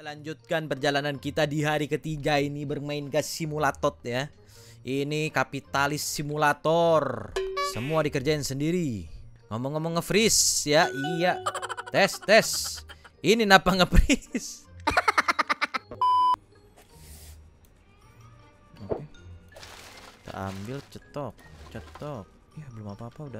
Lanjutkan perjalanan kita di hari ketiga ini bermain gas simulator ya. Ini kapitalis simulator. Semua dikerjain sendiri. Ngomong-ngomong nge-freeze ya. Iya. Tes. Ini napa nge-freeze? Oke. Kita ambil cetok. Ya belum apa-apa udah.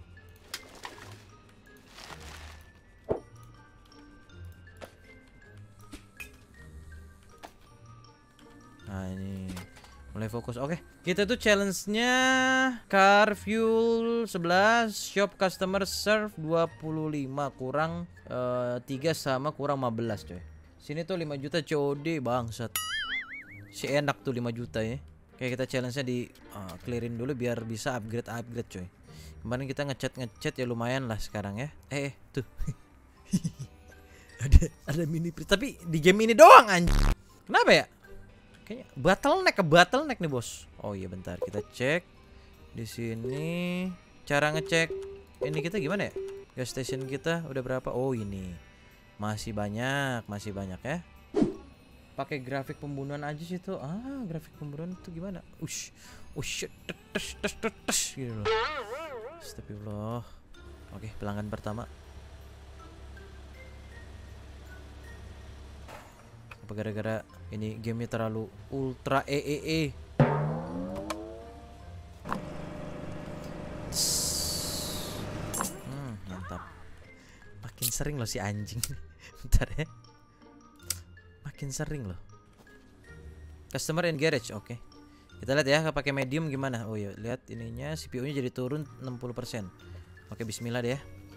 Nah ini mulai fokus. Oke, kita tuh challenge-nya car fuel 11, shop customer serve 25 kurang 3 sama kurang 15 coy. Sini tuh 5 juta COD bangsat. Si enak tuh 5 juta ya. Kayak kita challenge-nya di clearin dulu biar bisa upgrade coy. Kemarin kita ngechat ya lumayan lah sekarang ya. Tuh. ada mini tapi di game ini doang anjing. Kenapa ya? Kayaknya bottleneck nih bos. Oh iya bentar kita cek di sini cara ngecek ini kita gimana ya? Gas station kita udah berapa? Oh ini masih banyak ya. Pakai grafik pembunuhan aja sih tuh. Grafik pembunuhan itu gimana? Tes gitu loh. Astagfirullah. Oke pelanggan pertama. Gara-gara ini gamenya terlalu ultra mantap. Makin sering loh si anjing. Bentar ya. Makin sering loh. Customer in garage, oke. Kita lihat ya pakai medium gimana. Oh ya, lihat ininya CPU-nya jadi turun 60%. Oke, bismillah deh ya.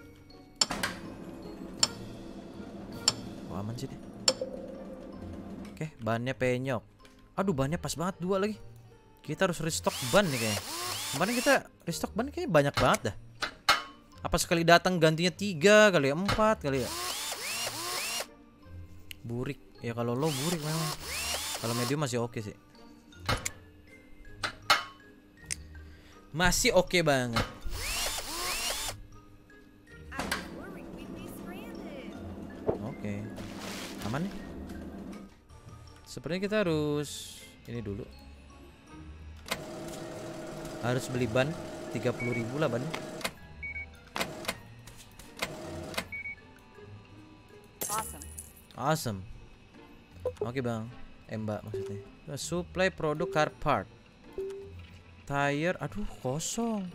Oh, aman sih deh. Oke, bannya penyok. Aduh, bannya pas banget 2 lagi. Kita harus restock ban nih kayaknya. Kemarin kita restock ban kayaknya banyak banget dah. Apa sekali datang gantinya 3 kali ya, 4 kali ya. Burik. Ya kalau lo burik memang. Kalau medium masih oke sih. Masih oke banget. Oke. Aman nih. Sepertinya kita harus ini dulu. Harus beli ban 30.000 lah bannya. Awesome. Oke bang. Mbak maksudnya. Supply produk car part. Tire, aduh kosong.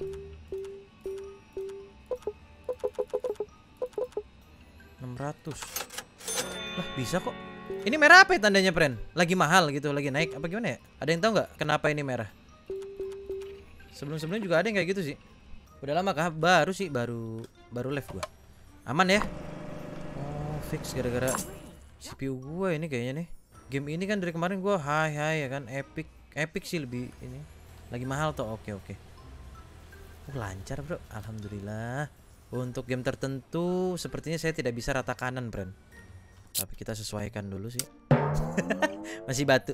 $600. Lah bisa kok. Ini merah apa ya tandanya, friend? Lagi mahal gitu, lagi naik apa gimana ya? Ada yang tahu nggak kenapa ini merah? Sebelum-sebelumnya juga ada yang kayak gitu sih. Udah lama kah? Baru sih, baru live gua. Aman ya? Oh, fix gara-gara CPU gua ini kayaknya nih. Game ini kan dari kemarin gua high ya kan, epic sih lebih ini. Lagi mahal tuh. Oke. Lancar, bro. Alhamdulillah. Untuk game tertentu sepertinya saya tidak bisa rata kanan, friend. Tapi kita sesuaikan dulu sih. Masih batu.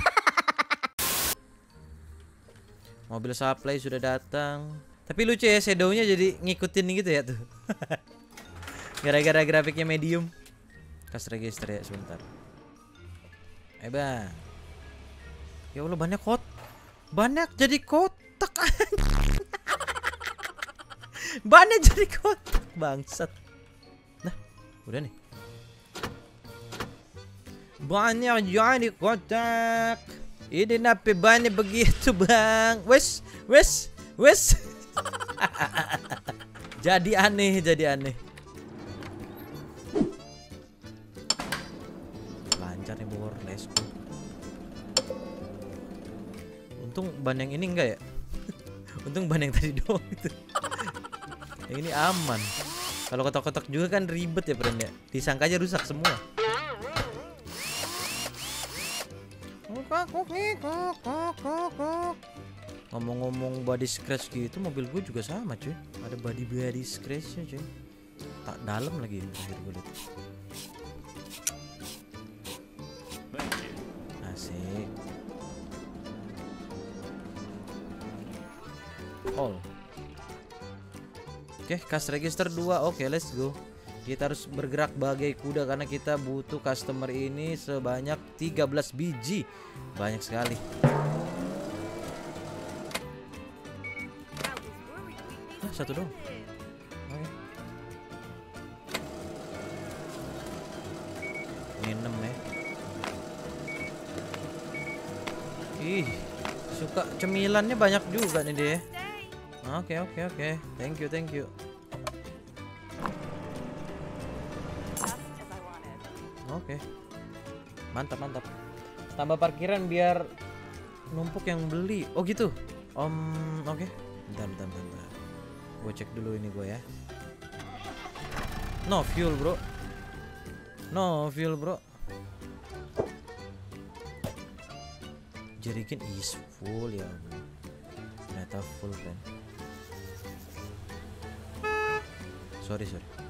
Mobil supply sudah datang. Tapi lucu ya, shadownya jadi ngikutin gitu ya tuh. Gara-gara grafiknya medium. Cash register ya sebentar. Bang. Ya Allah banyak jadi kotak. Bannya jadi kotak bangsat. Nah, udah nih. Banyak jadi kotak. Ini nape bannya begitu bang? Wes. Jadi aneh. Lancar nih bor, let's go. Untung ban yang ini enggak ya. Untung ban yang tadi doang itu. Yang ini aman. Kalau kotak-kotak juga kan ribet ya friend ya. Disangka aja rusak semua. Ngomong-ngomong body scratch gitu, mobil gue juga sama cuy. Ada body scratchnya cuy. Tak dalam lagi terakhir gue lihat. Asik. All. Oke, cash register 2. Oke, let's go. Kita harus bergerak bagai kuda karena kita butuh customer ini sebanyak 13 biji. Banyak sekali. Satu dong. Oke. Ini 6 ya. Ih, suka cemilannya banyak juga nih dia. Oke. Thank you. Oke. Mantap. Tambah parkiran biar numpuk yang beli. Oh gitu. Oke. Bentar. Gue cek dulu ini gue ya. No fuel bro. Jerigen is full ya. Ternyata full kan. Sorry.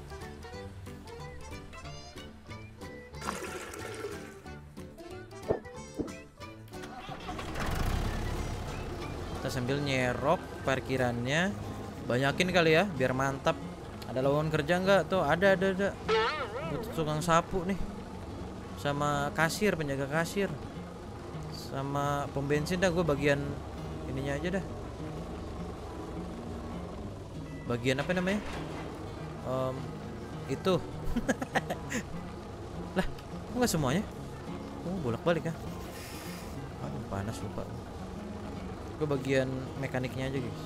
Kita sambil nyerok parkirannya, banyakin kali ya biar mantap. Ada lowongan kerja nggak tuh? Ada. Butuh tukang sapu nih, sama kasir, penjaga kasir, sama pom bensin. Dah gue bagian ininya aja dah. Bagian apa namanya? Itu. Lah, kok nggak semuanya? Oh, bolak-balik ya. Aduh, panas lupa. Gue bagian mekaniknya aja guys.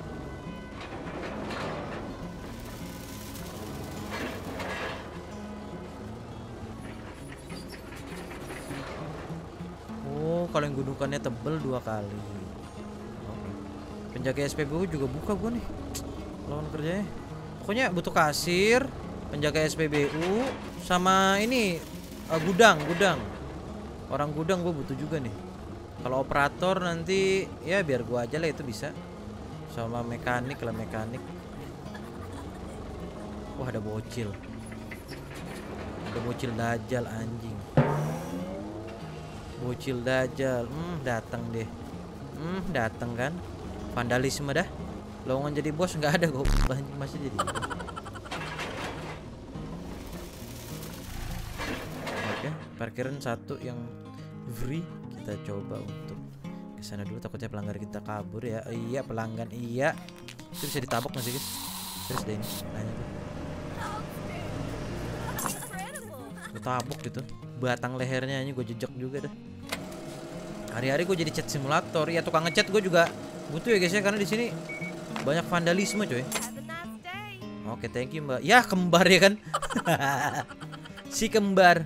Oh, kalau yang gundukannya tebel 2 kali. Oke. Penjaga SPBU juga buka gue nih. Lawan kerjanya. Pokoknya butuh kasir, penjaga SPBU, sama ini gudang. Orang gudang gue butuh juga nih. Kalau operator nanti ya biar gua aja lah, itu bisa. Sama mekanik. Wah, ada bocil. Ada bocil dajal anjing. Bocil dajal. Datang deh. Datang kan. Vandalisme dah. Lowongan jadi bos nggak ada kok. Anjing masih jadi. Oke, parkiran satu yang free. Kita coba untuk kesana dulu, takutnya pelanggan kita kabur ya. Iya, pelanggan iya. Itu bisa ditabok nggak sih guys? Terus deh ini nanya tuh. Gue tabok gitu, batang lehernya ini gue jejak juga dah. Hari-hari gue jadi chat simulator. Ya, tukang ngecat gue juga butuh ya guys ya, karena di sini banyak vandalisme coy. Oke, thank you mbak. Ya, kembar ya kan. Si kembar.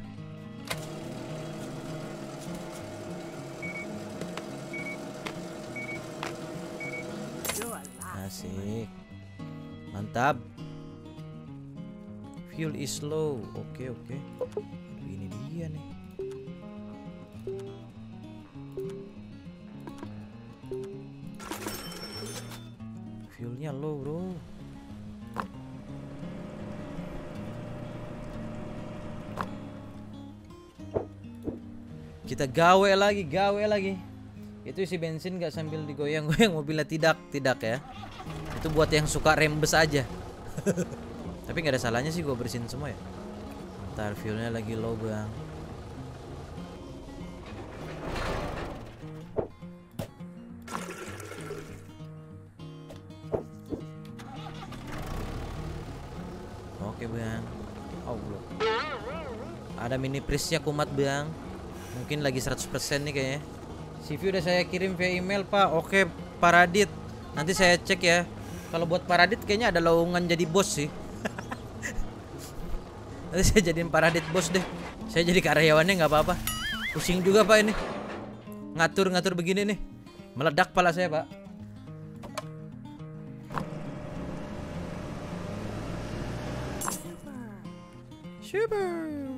Asik. Mantap. Fuel is low. Oke. Aduh, ini dia nih. Fuelnya low bro. Kita gawe lagi. Itu isi bensin gak sambil digoyang-goyang mobilnya? Tidak ya. Itu buat yang suka rembes aja. Tapi nggak ada salahnya sih gue bersihin semua ya. Ntar fuelnya lagi low bang. Oke bang. Oh belum. Ada mini prisnya kumat bang. Mungkin lagi 100% nih kayaknya. CV udah saya kirim via email pak. Oke Paradit. Nanti saya cek ya. Kalau buat Paradit kayaknya ada lowongan jadi bos sih. Nanti saya jadiin Paradit bos deh. Saya jadi karyawannya nggak apa-apa. Pusing juga pak ini. Ngatur begini nih. Meledak pala saya pak. Super.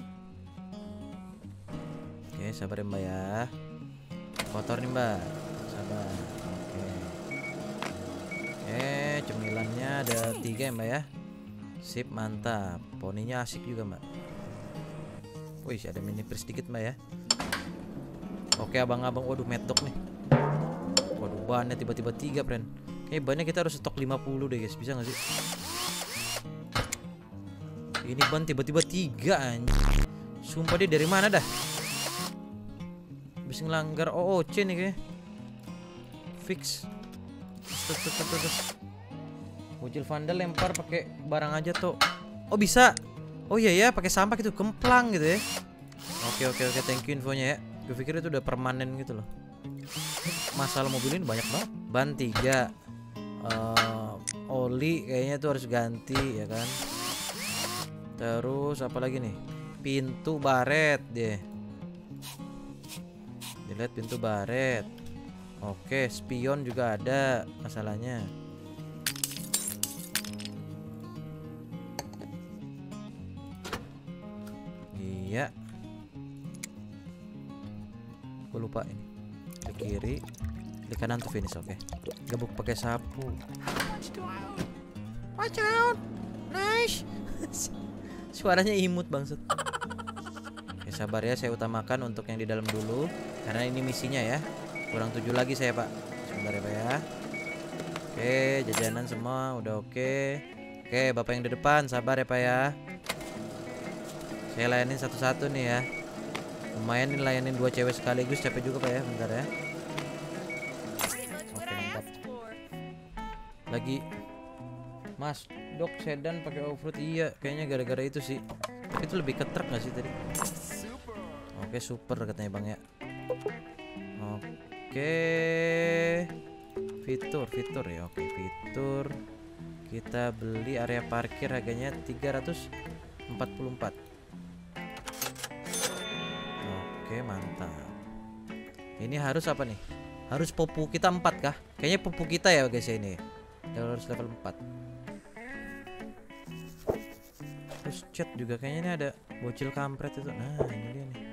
Oke, sabar ya mbak ya. Kotor nih mbak. Sabar. Cemilannya ada 3 ya mbak ya. Sip, mantap. Poninya asik juga mbak. Wih, ada mini pris sedikit mbak ya. Oke abang-abang. Waduh, medok nih. Waduh, bannya tiba-tiba 3 friend. Bannya kita harus stok 50 deh guys. Bisa gak sih? Ini ban tiba-tiba 3 anjing. Sumpah dia dari mana dah? Bisa ngelanggar OOC nih kayaknya. Fix. Terus. Bocil vandal lempar pakai barang aja tuh. Oh bisa. Oh iya ya, pakai sampah gitu, kemplang gitu ya. Oke, thank you infonya ya. Gue pikir itu udah permanen gitu loh. Masalah mobil ini banyak banget. Ban 3. Oli kayaknya tuh harus ganti ya kan. Terus apa lagi nih? Pintu baret deh. Dilihat pintu baret. Oke, spion juga ada masalahnya. Iya. Gue lupa ini. Ke kiri, di kanan tuh finish. Oke. Gebuk pakai sapu. Watch out. Nice. Suaranya imut bangsat. Oke, sabar ya, saya utamakan untuk yang di dalam dulu karena ini misinya ya. Kurang 7 lagi saya, Pak. Sebentar ya, Pak ya. Oke, jajanan semua udah oke. Oke, Bapak yang di depan, sabar ya, Pak ya. Saya layanin satu-satu nih ya. Lumayan nih layanin 2 cewek sekaligus, capek juga, Pak ya. Bentar ya. Oke, mantap. Lagi Mas, Dok sedan pakai off-road. Iya, kayaknya gara-gara itu sih. Tapi itu lebih ke truk gak sih tadi? Oke, super katanya, Bang ya. Oke, fitur ya. Oke, fitur. Kita beli area parkir harganya 344. Oke, mantap. Ini harus apa nih? Harus pupu kita 4 kah? Kayaknya pupu kita ya guys ya ini. Harus level 4. Terus chat juga kayaknya ini ada bocil kampret itu. Nah, ini dia nih.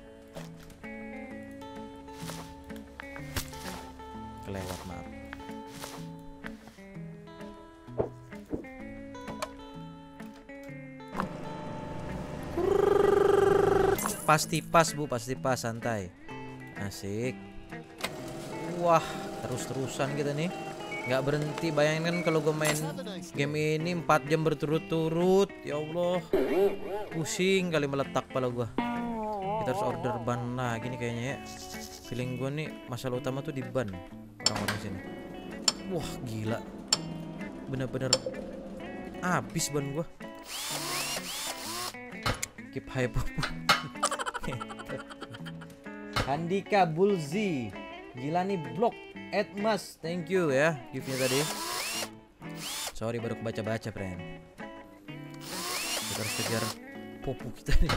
Kelewat, maaf. Pasti pas Bu, pasti pas, santai. Asik. Wah, terus-terusan kita nih. Nggak berhenti. Bayangin kalau gue main game ini 4 jam berturut-turut. Ya Allah, pusing kali meletak kepala gue. Kita harus order ban lagi nih kayaknya ya. Feeling gue nih masalah utama tuh di ban orang-orang sini. Wah gila, bener-bener habis ban gue. Keep hype. Handika Bulzi, gila nih blok Edmas, thank you ya giftnya tadi. Sorry baru kebaca-baca friend. Kita harus kejar popu kita nih.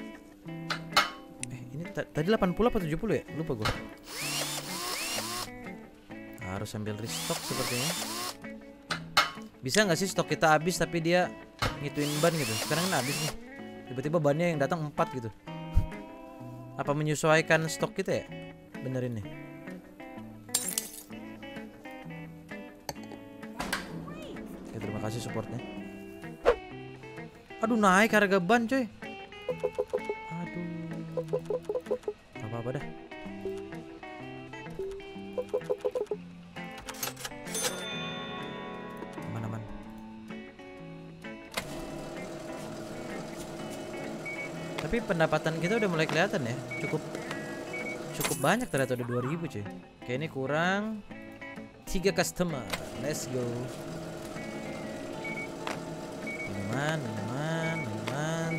Ini tadi 80 apa 70 ya? Lupa gue. Harus sambil restock sepertinya. Bisa nggak sih stok kita habis tapi dia ngituin ban gitu? Sekarang kan habis nih. Tiba-tiba bannya yang datang 4 gitu. Apa menyesuaikan stok kita ya? Benerin nih. Oke, terima kasih supportnya. Aduh naik harga ban coy. Aduh. Gak apa-apa dah. Aman-aman. Tapi pendapatan kita udah mulai kelihatan ya. Cukup banyak ternyata, udah 2000 cuy. Oke, ini kurang 3 customer. Let's go. Minuman,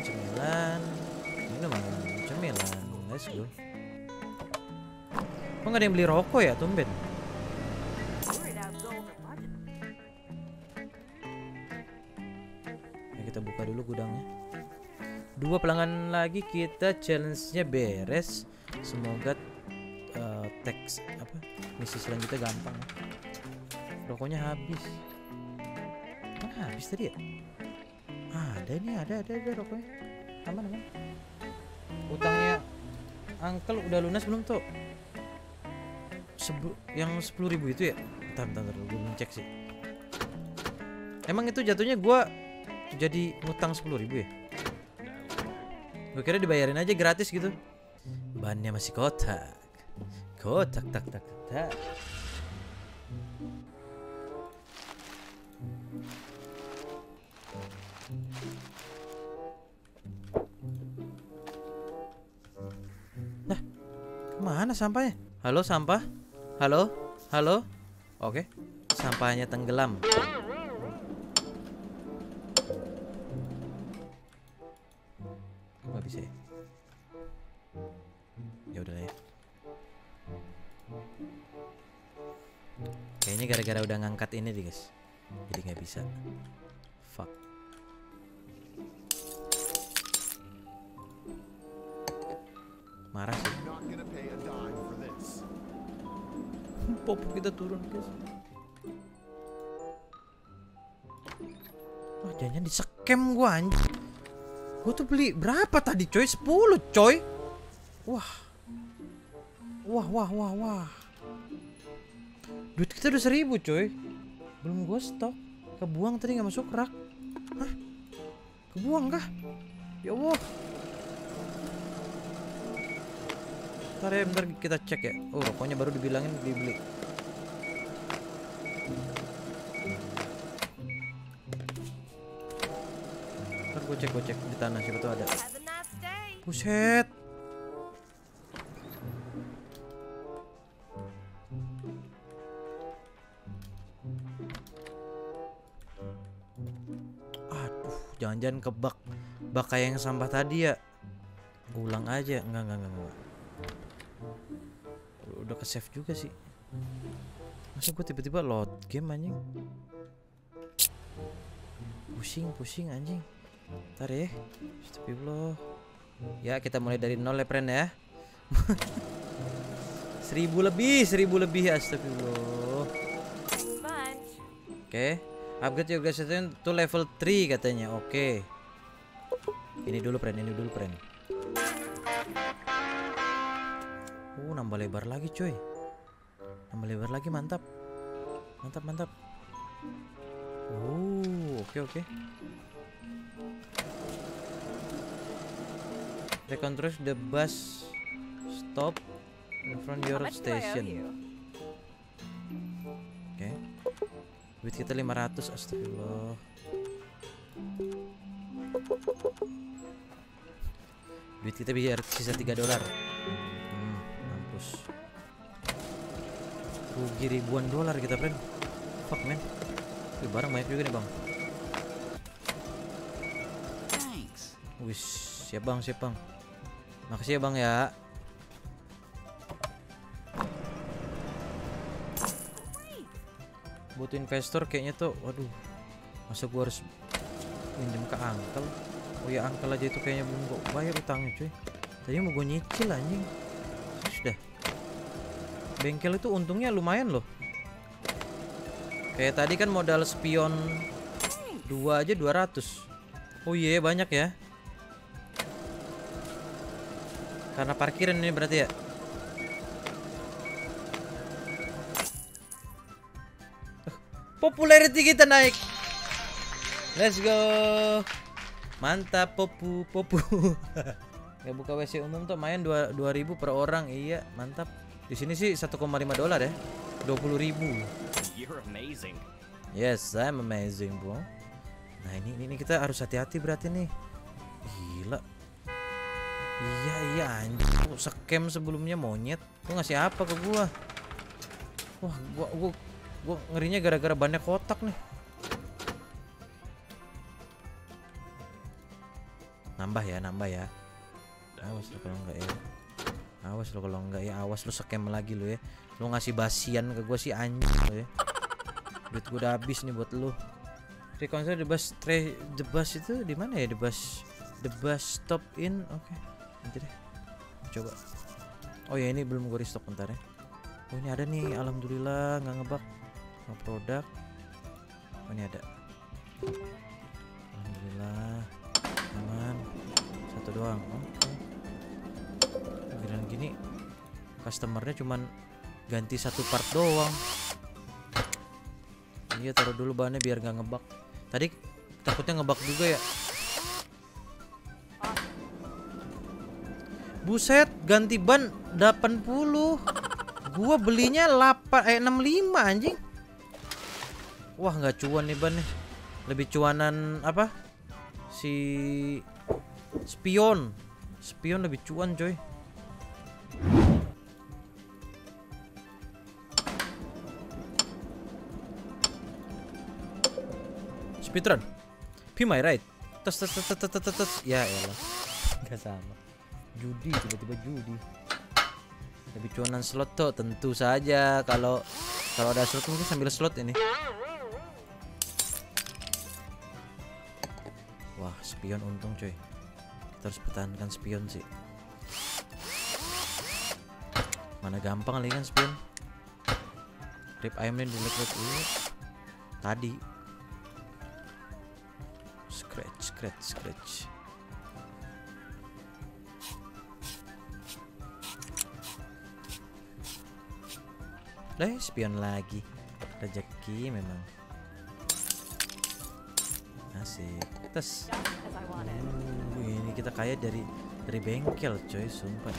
cemilan. Let's go. Kok nggak ada yang beli rokok ya, tumben. Ya, kita buka dulu gudangnya. 2 pelanggan lagi, kita challenge-nya beres. Semoga teks apa misi selanjutnya gampang. Rokoknya habis. Mana habis tadi ya? Ada nih, ada rokoknya. Aman. Utangnya Uncle udah lunas belum tuh? Yang 10.000 itu ya? Bentar, gue belum cek sih. Emang itu jatuhnya gue jadi ngutang 10.000 ya? Gue kira dibayarin aja gratis gitu. Bannya masih kotak. Tak. Mana sampahnya? Halo sampah? Halo? Halo? Oke. Sampahnya tenggelam. Nggak bisa ya? Ya udah ya. Kayaknya gara-gara udah ngangkat ini deh guys, jadi nggak bisa. Fuck. Marah sih. Pop kita turun guys. Wah jangan di-scam gua anjir. Gua tuh beli berapa tadi coy? 10 coy. Wah. Wah. Duit kita udah 1000 coy. Belum gua stok. Kebuang tadi nggak masuk rak. Hah? Kebuang kah? Ya Allah. Bentar kita cek ya. Oh rokoknya baru dibilangin dibeli. Ntar gue cek di tanah siapa tuh ada. Buset. Aduh, jangan-jangan kebak kayak yang sampah tadi ya. Ulang aja, enggak. Udah ke save juga sih. Masa gue tiba-tiba load game anjing. Pusing anjing. Ntar ya. Astagfirullah. Ya kita mulai dari 0 ya friend ya. 1000 lebih astagfirullah. Oke. Upgrade your station to level 3 katanya. Oke. Ini dulu friend. Nambah lebar lagi coy. Mantap. Oke. Reconstruct the bus stop in front your station. Oke. Duit kita 500 astagfirullah. Duit kita biar sisa $3. Mampus. Rugi ribuan dolar kita friend. Fuck man. Barang banyak juga nih bang. Wis, siap bang. Makasih ya bang ya. Butuh investor kayaknya tuh. Waduh, masa gua harus minjem ke uncle? Oh ya uncle aja itu kayaknya belum gua bayar utangnya cuy. Tadi mau gua nyicil anjing. Sudah. Bengkel itu untungnya lumayan loh. Kayak tadi kan modal spion 2 aja 200. Oh iya banyak ya. Karena parkiran ini berarti ya. Popularity kita naik. Let's go. Mantap popu. Nggak buka WC umum tuh main 2000 per orang. Iya, mantap. Di sini sih $1,5 ya. 20.000. You're amazing. Yes, I'm amazing, bro. Nah, ini kita harus hati-hati berarti nih. Gila. Iya anjir. Scam sebelumnya monyet. Lu ngasih apa ke gua? Wah, gua ngerinya gara-gara banyak kotak nih. Nambah ya. Awas lu kalau enggak ya. Awas lu scam lagi lu ya. Lu ngasih basian ke gua sih anjir lu ya. Duit gua udah habis nih buat lu. Reconsider the bus itu di mana ya? The bus stop in. Oke. Nanti deh. Coba. Oh ya ini belum gue restock bentar ya. Oh ini ada nih, alhamdulillah nggak ngebug. No produk. Oh ini ada. Alhamdulillah. Aman. Satu doang. Oke. Giliran gini customernya cuman ganti satu part doang. Iya taruh dulu bahannya biar nggak ngebug. Tadi takutnya ngebug juga ya. Buset, ganti ban 80. Gua belinya 65 anjing. Wah, nggak cuan nih ban nih. Lebih cuanan apa? Si spion lebih cuan, coy. Speedrun. Be my right. Tes. Ya elah. Enggak sama. Judi, tiba-tiba judi. Lebih cuanan slot tuh tentu saja kalau ada slot mungkin sambil slot ini. Wah, spion untung coy. Kita harus pertahankan spion sih. Mana gampang lagi kan spion. Rip ayamnya di tadi. Scratch. Spion lagi. Rezeki memang. Asik. Tes. Ini kita kaya dari bengkel coy, sumpah.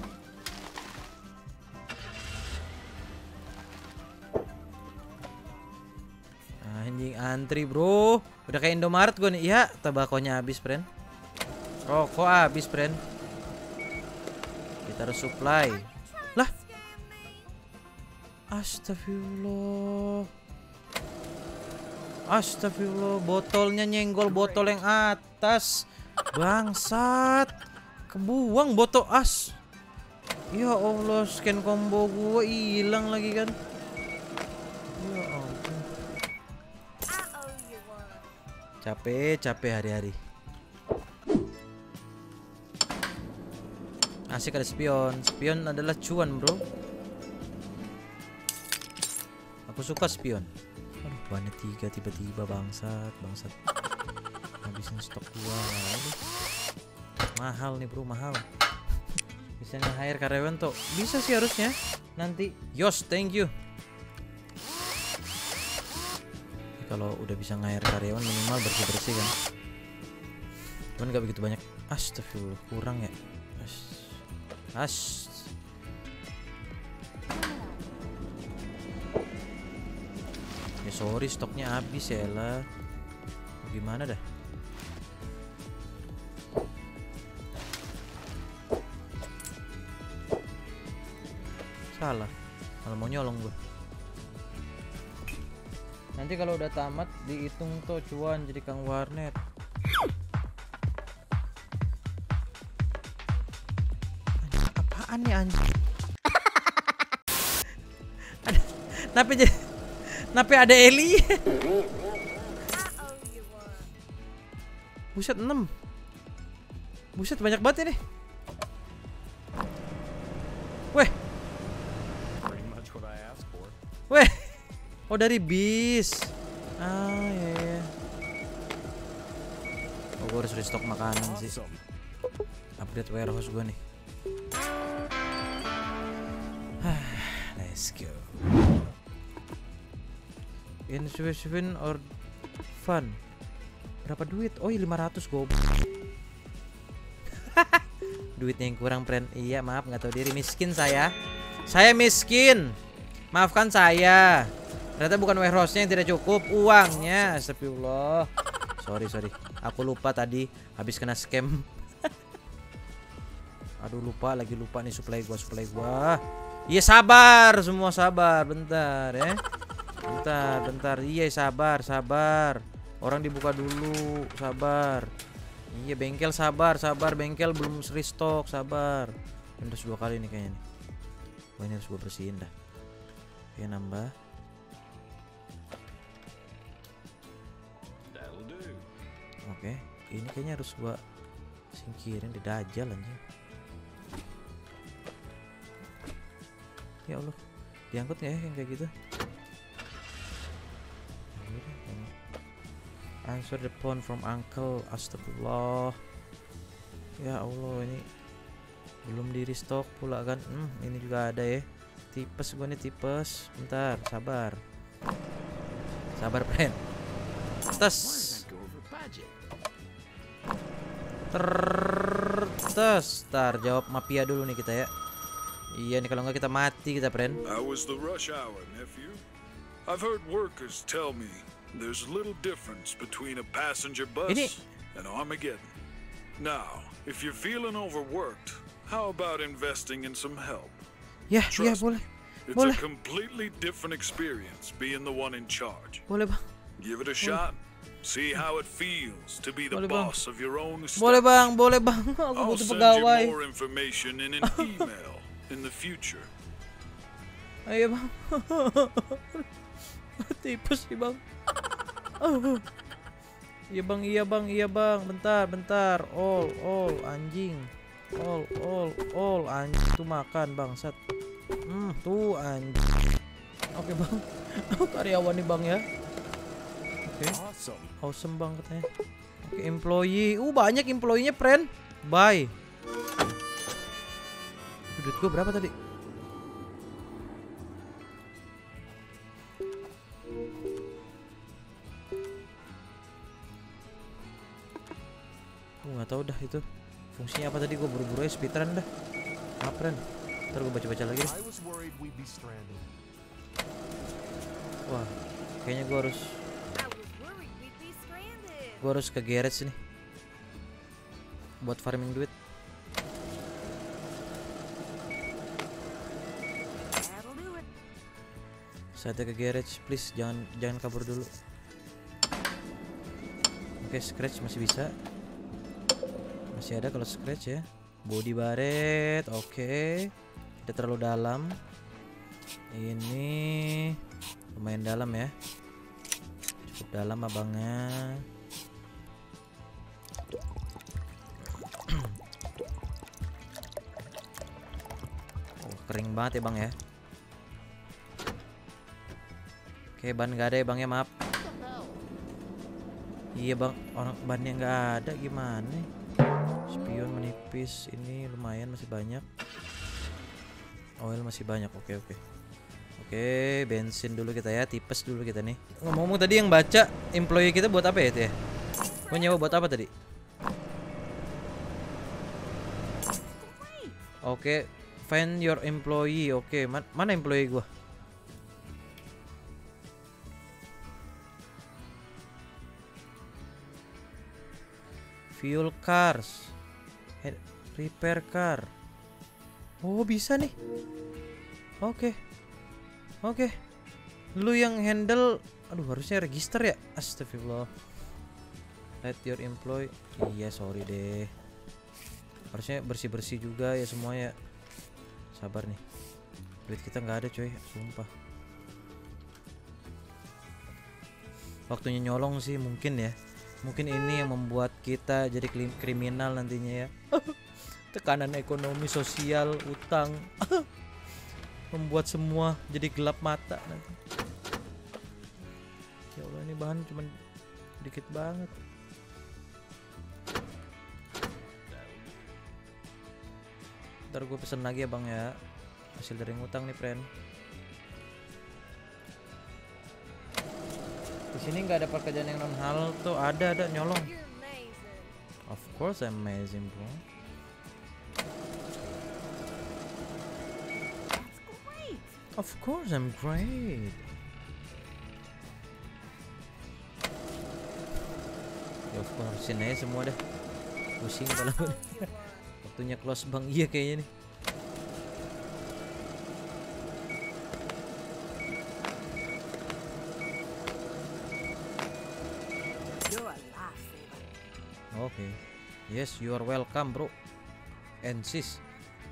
Anjing antri bro. Udah kayak Indomaret gue nih. Iya, tabakonya habis friend. Rokok habis friend. Kita harus supply. Lah. Astagfirullah, botolnya nyenggol botol yang atas. Bangsat. Kebuang botol as. Ya Allah, scan combo gue hilang lagi kan. Ya ampun. Capek hari-hari. Asik ada spion. Spion adalah cuan, bro. Aku suka spion. Aduh, banyak 3 tiba-tiba bangsat. Habisin stok 2. Aduh. Mahal nih, bro, mahal. Bisa nge-hire karyawan tuh. Bisa sih harusnya. Nanti. Yos, thank you. Kalau udah bisa nge-hire karyawan minimal bersih-bersih kan. Cuman gak begitu banyak. Astagfirullah, kurang ya. Ya sorry, stoknya habis ya lah. Gimana dah? Salah, malah mau nyolong gue. Nanti kalau udah tamat dihitung tuh cuan jadi kang warnet. Apaan nih anjing? Nape ada Eli? Buset 6. Buset banyak banget ini. Weh. Oh dari bis. Ya. Oh gue harus restock makanan sih. Upgrade warehouse gue nih. Let's go. Investment or fun. Berapa duit? Oh 500 goblok. Duitnya yang kurang friend. Iya maaf nggak tahu diri, miskin saya. Saya miskin. Maafkan saya. Ternyata bukan warehouse-nya yang tidak cukup, uangnya. Astagfirullah. Sorry. Aku lupa tadi habis kena scam. Aduh lupa nih supply gua. Iya sabar, semua sabar. Bentar ya. Bentar. Iya sabar. Orang dibuka dulu, sabar. Iya bengkel sabar. Bengkel belum restock, sabar. Udah 2 kali nih kayaknya nih. Wah ini harus gua bersihin dah. Oke nambah. Oke, ini kayaknya harus gua singkirin di dajal anjing. Ya Allah, diangkut nggak ya yang kayak gitu? Answer the phone from uncle. Astagfirullah. Ya Allah, ini belum di restock pula kan. Ini juga ada ya. Tipes gue nih, tipes. Bentar, sabar friend. Tar jawab mafia dulu nih kita ya. Iya nih, kalau nggak kita mati kita friend. I've heard workers tell me there's little difference between a passenger bus and Armageddon. Now, if you're feeling overworked, how about investing in some help? Ya boleh. It's a completely different experience being the one in charge. Boleh bang. Give it a shot. See how it feels to be the Boleh, Bang. boss of your own Boleh establishment. bang, boleh bang. Aku I'll butuh send pegawai. you more information in an email in the future. Ayo bang. Tipes sih bang. Iya bang, iya bang, iya bang. Bentar, bentar. All, anjing. All, anjing. Tuh makan bangsat. Tuh anjing. Oke bang. Karyawan nih bang ya. Oke. Awesome bang katanya. Oke, employee. Banyak employee-nya, friend. Bye. Duit gua berapa tadi? Nggak tahu dah itu fungsinya apa tadi. Gue buru-buru aja speedrun dah. Ngapain? Ntar gue baca-baca lagi deh. Wah, kayaknya gue harus ke garage nih buat farming duit. Saatnya ke garage, please jangan kabur dulu. Oke, scratch masih bisa. Masih ada kalau scratch ya. Body baret, oke. Tidak terlalu dalam. Ini lumayan dalam ya. Cukup dalam abangnya. Kering banget ya bang ya. Oke, ban nggak ada ya bang ya, maaf. Iya bang, orang bannya nggak ada gimana? Spion menipis, ini lumayan masih banyak. Oil masih banyak, oke. Oke, bensin dulu kita ya, tipes dulu kita nih. Ngomong-ngomong tadi yang baca employee kita buat apa ya itu ya? Gue nyewa buat apa tadi? Oke, find your employee. Oke, mana employee gua? Fuel cars, repair car. Oh bisa nih. Oke. Lu yang handle. Aduh, harusnya register ya. Astagfirullah. Let your employee. Iya, sorry deh. Harusnya bersih-bersih juga ya semua ya. Sabar nih. Duit kita nggak ada coy, sumpah. Waktunya nyolong sih mungkin ya. Mungkin ini yang membuat kita jadi kriminal nantinya ya. Tekanan ekonomi, sosial, utang membuat semua jadi gelap mata nanti. Ya Allah, ini bahan cuman dikit banget. Ntar gue pesen lagi ya bang ya. Hasil dari ngutang nih friend. Di sini nggak ada pekerjaan yang non halal tuh. Ada nyolong. Of course I'm amazing bro. Of course I'm great. Ya of course aja semua dah. Pusing kepala gue. Waktunya close bang, iya kayaknya nih. Oke. Yes, you are welcome bro. And sis.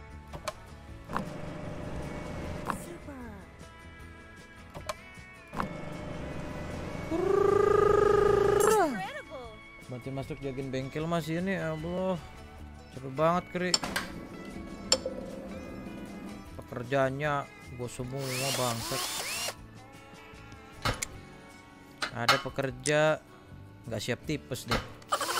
Bantu masuk jagain bengkel masih ini, Allah. Capek banget kri. Pekerjaannya gue semua bangsat. Ada pekerja nggak siap tipes deh.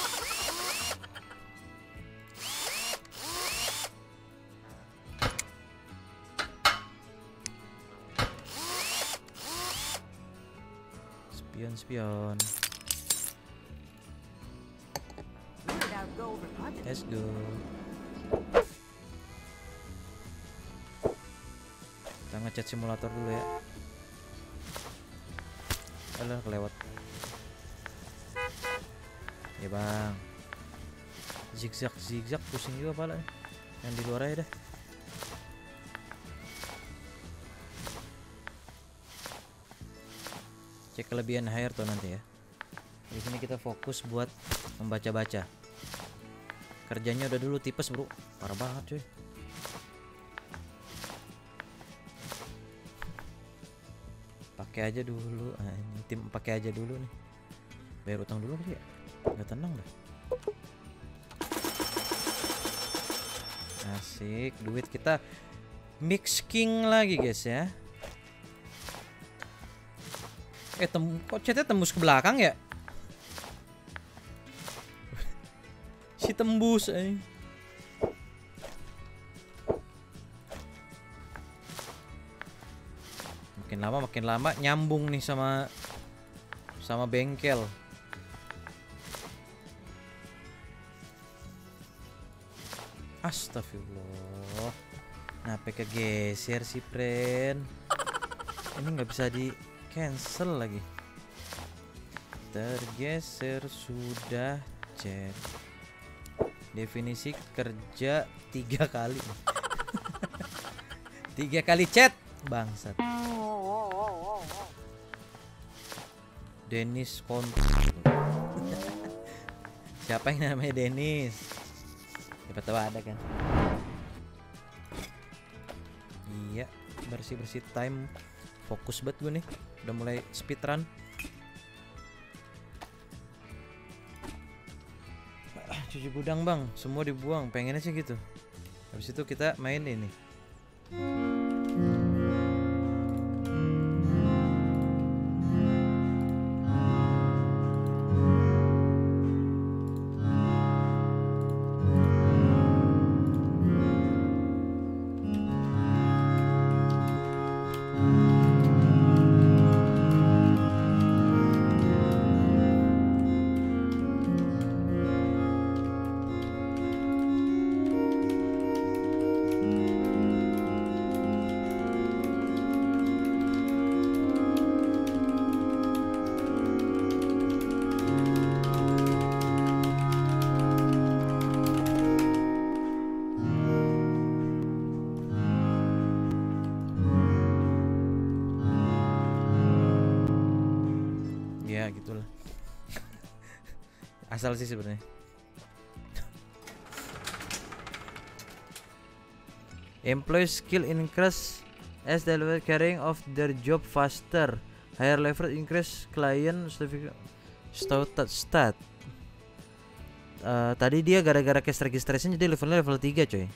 Spion. Let's go. Kita ngecat simulator dulu ya. Alah, kelewat. Ya bang. Zigzag pusing juga pala. Yang di luar aja dah. Cek kelebihan air tuh nanti ya. Di sini kita fokus buat membaca-baca. Kerjanya udah dulu tipes, bro. Parah banget, cuy. Pakai aja dulu. Ini tim pakai aja dulu nih. Bayar utang dulu kali ya. Nggak tenang dah. Asik, duit kita mix king lagi, guys ya. Kok chatnya tembus ke belakang ya? Si tembus, Makin lama nyambung nih sama bengkel. Astagfirullah. Kenapa kegeser sih, friend? Ini nggak bisa di cancel lagi. Tergeser sudah, cek. Definisi kerja 3 kali. 3 kali chat, bangsat. Dennis Siapa yang namanya Dennis? Siapa tahu ada kan. Iya, bersih-bersih time. Fokus banget gue nih. Udah mulai speedrun. Cuci gudang, bang. Semua dibuang. Pengennya sih gitu. Habis itu kita main ini. Ya gitulah. Asal sih sebenarnya. Employee skill increase as the level carrying of their job faster. Higher level increase client stat. Tadi dia gara-gara cash registration jadi levelnya level 3, coy.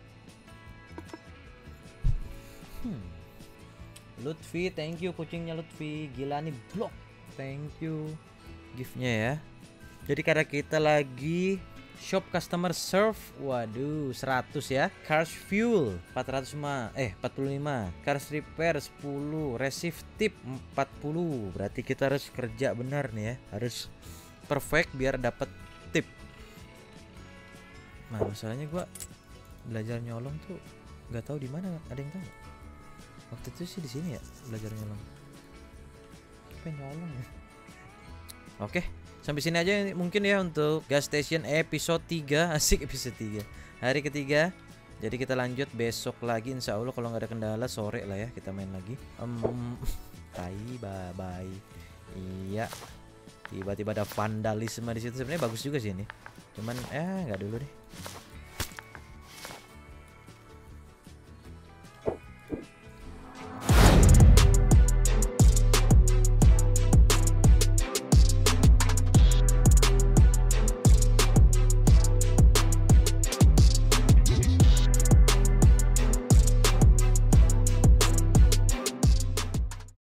Lutfi, thank you kucingnya Lutfi. Gila nih blok. Thank you giftnya ya. Jadi karena kita lagi shop customer serve, waduh 100 ya. Cars fuel 45, Cars repair 10, receive tip 40. Berarti kita harus kerja benar nih ya. Harus perfect biar dapat tip. Nah, masalahnya gua belajar nyolong tuh nggak tahu di mana, ada yang tahu? Waktu itu sih di sini ya belajar nyolong. Nyolong. Oke, sampai sini aja mungkin ya untuk Gas Station episode 3. Asik, episode 3 hari ketiga. Jadi kita lanjut besok lagi insya Allah, kalau nggak ada kendala sore lah ya kita main lagi. Bye. Iya, tiba-tiba ada vandalisme di situ. Sebenarnya bagus juga sih ini, cuman nggak dulu deh.